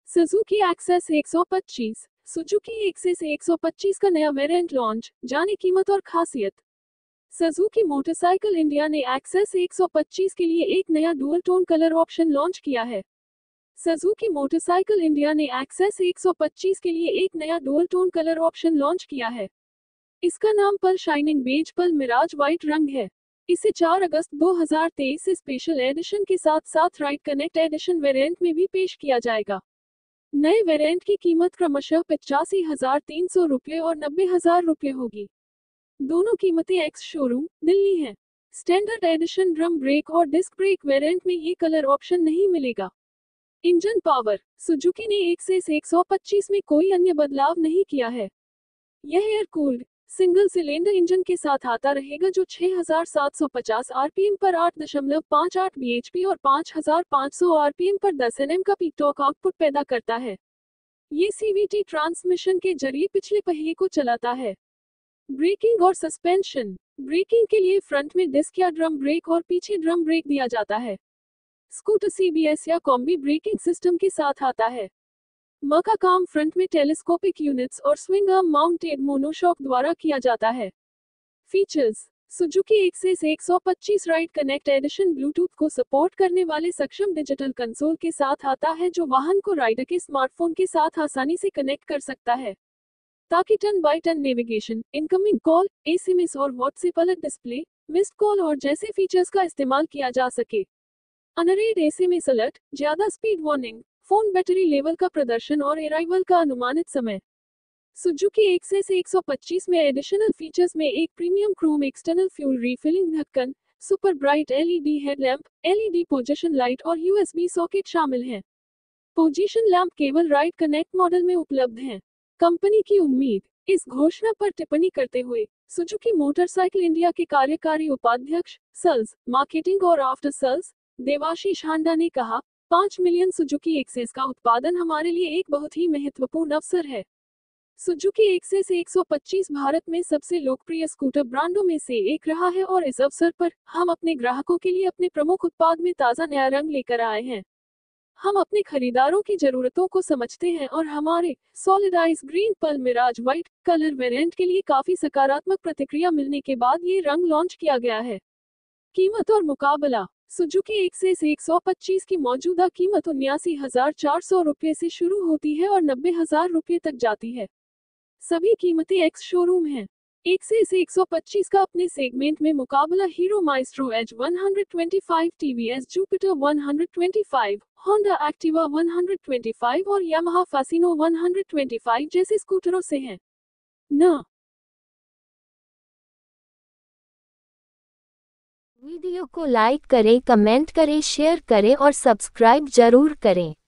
Suzuki Access 125। Suzuki Access 125 का नया variant launch, जाने कीमत और खासियत। सुजुकी मोटरसाइकिल इंडिया ने एक्सेस 125 के लिए एक नया dual tone colour option launch किया है। सुजुकी मोटरसाइकिल इंडिया ने एक्सेस 125 के लिए एक नया dual tone colour option launch किया है। इसका नाम पल शाइनिंग बेज पल मिराज व्हाइट रंग है। इसे 4 अगस्त 2023 से स्पेशल एडिशन के साथ साथ राइड कनेक्ट एडिशन वेरिएंट में भी पेश किया जाएगा। नए वेरिएंट की कीमत क्रमशः 85,300 रुपये और 90,000 रुपये होगी। दोनों कीमतें एक्स शोरूम, दिल्ली हैं। स्टैंडर्ड एडिशन ड्रम ब्रेक और डिस्क ब्रेक वेरिएंट में ये कलर ऑप्शन नहीं मिलेगा। इंजन पावर, सुजुकी ने एक्सेस 125 में कोई अन्य बदलाव नहीं किया है। यह air cooled single cylinder engine के साथ आता रहेगा जो 6,750 आरपीएम पर 8.58 bhp और 5,500 आरपीएम पर 10 Nm का पीक टॉर्क आउटपुट पैदा करता है। ये सीवीटी ट्रांसमिशन के जरिए पिछले पहिए को चलाता है। ब्रेकिंग और सस्पेंशन, ब्रेकिंग के लिए फ्रंट में डिस्क या ड्रम ब्रेक और पीछे ड्रम ब्रेक दिया जाता है। स्कूटर सीबीएस या कॉम्बी ब्रेकिंग सिस्टम के साथ आता है। का काम फ्रंट में टेलीस्कोपिक यूनिट्स और स्विंग आर्म माउंटेड मोनोशॉक द्वारा किया जाता है। Features, Suzuki Access 125 Ride Connect edition Bluetooth को सपोर्ट करने वाले सक्षम डिजिटल कंसोल के साथ आता है जो वाहन को राइडर के स्मार्टफोन के साथ आसानी से कनेक्ट कर सकता है, ताकि turn by turn navigation, incoming call, SMS और WhatsApp alert display, missed call और जैसे फीचर्स का इस्तेमाल किया जा सके। अनरेड एसएमएस अलर्ट, ज्यादा speed warning, phone battery level का प्रदर्शन और अराइवल का अनुमानित समय। सुजुकी एक्सेस 125 में एडिशनल फीचर्स में एक premium chrome external fuel refilling ढक्कन, super bright LED headlamp, LED position light और यूएसबी सॉकेट शामिल हैं। पोजीशन लैंप केवल राइड कनेक्ट मॉडल में उपलब्ध हैं। कंपनी की उम्मीद, इस घोषणा पर टिप्पणी करते हुए सुजुकी मोटरसाइकिल इंडिया के कार्यकारी उपाध्यक्ष, सेल्स, मार्केटिंग और आफ्टर सेल्स, देवाशीष हांडा ने कहा, 5 मिलियन सुजुकी एक्सेस का उत्पादन हमारे लिए एक बहुत ही महत्वपूर्ण अवसर है। सुजुकी एक्सेस 125 भारत में सबसे लोकप्रिय स्कूटर ब्रांडों में से एक रहा है और इस अवसर पर हम अपने ग्राहकों के लिए अपने प्रमुख उत्पाद में ताज़ा नया रंग लेकर आए हैं। हम अपने खरीदारों की जरूरतों को समझते हैं और हमारे सॉलिड आइस ग्रीन पल मिराज व्हाइट कलर वेरिएंट के लिए काफी सकारात्मक प्रतिक्रिया मिलने के बाद ये रंग लॉन्च किया गया है। कीमत और मुकाबला, सुजुकी एक्सेस 125 की मौजूदा कीमत 79,400 रुपये से शुरू होती है और 90,000 रुपये तक जाती है। सभी कीमतें एक्स शोरूम हैं। एक्सेस 125 का अपने सेगमेंट में मुकाबला Hero Maestro Edge 125, TVS Jupiter 125, Honda Activa 125 और यामाहा फासिनो 125 जैसे स्कूटरों से है। वीडियो को लाइक करें, कमेंट करें, शेयर करें और सब्सक्राइब जरूर करें।